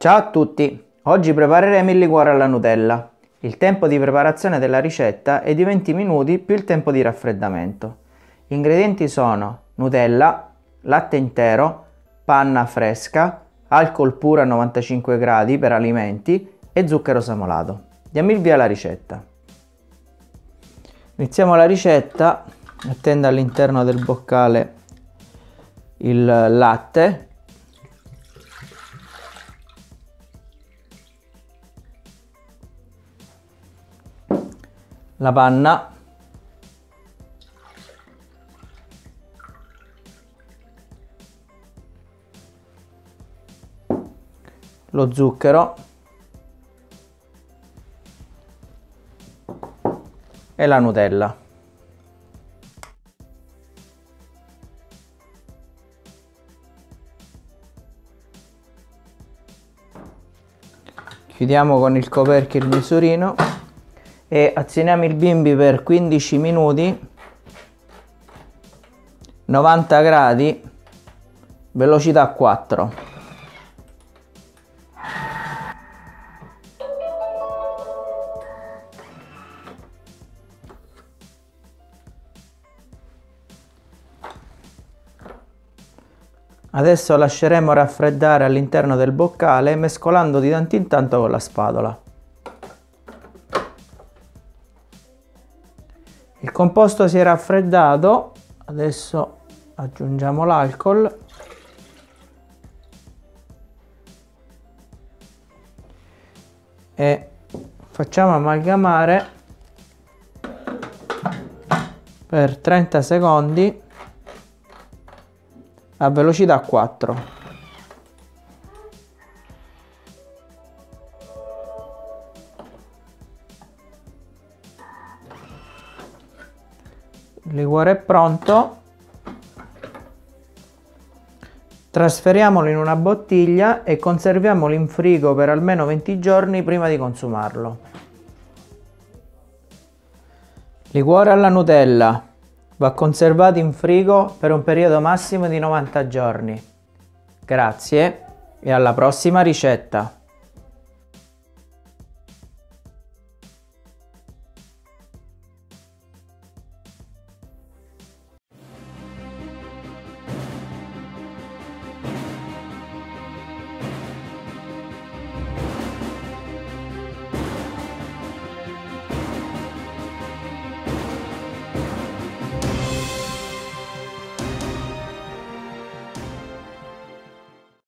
Ciao a tutti! Oggi prepareremo il liquore alla Nutella. Il tempo di preparazione della ricetta è di 20 minuti più il tempo di raffreddamento. Gli ingredienti sono Nutella, latte intero, panna fresca, alcol puro a 95 gradi per alimenti e zucchero semolato. Diamo il via alla ricetta. Iniziamo la ricetta mettendo all'interno del boccale il latte, la panna, lo zucchero e la Nutella. Chiudiamo con il coperchio il misurino e azioniamo il bimbi per 15 minuti, 90 gradi, velocità 4. Adesso lasceremo raffreddare all'interno del boccale mescolando di tanto in tanto con la spatola. Il composto si è raffreddato, adesso aggiungiamo l'alcol e facciamo amalgamare per 30 secondi a velocità 4. Il liquore è pronto. Trasferiamolo in una bottiglia e conserviamolo in frigo per almeno 20 giorni prima di consumarlo. Liquore alla Nutella. Va conservato in frigo per un periodo massimo di 90 giorni. Grazie e alla prossima ricetta!